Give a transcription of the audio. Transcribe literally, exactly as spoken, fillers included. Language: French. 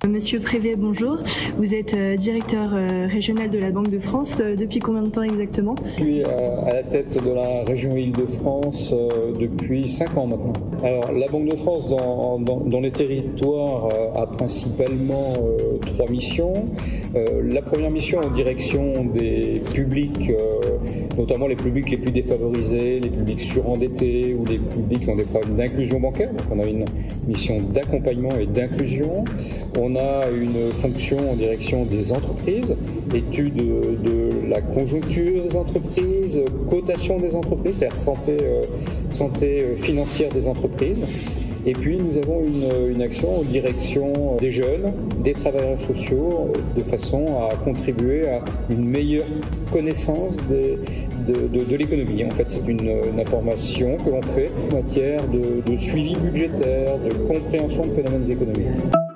Monsieur Prévet, bonjour. Vous êtes directeur régional de la Banque de France. Depuis combien de temps exactement? Je suis à la tête de la région Île-de-France depuis cinq ans maintenant. Alors, la Banque de France dans, dans, dans les territoires a principalement euh, trois missions. Euh, la première mission en direction des publics, euh, notamment les publics les plus défavorisés, les publics surendettés ou les publics qui ont des problèmes d'inclusion bancaire. Donc on a une mission d'accompagnement et d'inclusion. On a une fonction en direction des entreprises, étude de, de la conjoncture des entreprises, cotation des entreprises, c'est-à-dire santé, euh, santé financière des entreprises. Et puis nous avons une, une action en direction des jeunes, des travailleurs sociaux, de façon à contribuer à une meilleure connaissance des, de, de, de l'économie. En fait, c'est une, une information que l'on fait en matière de, de suivi budgétaire, de compréhension de phénomènes économiques.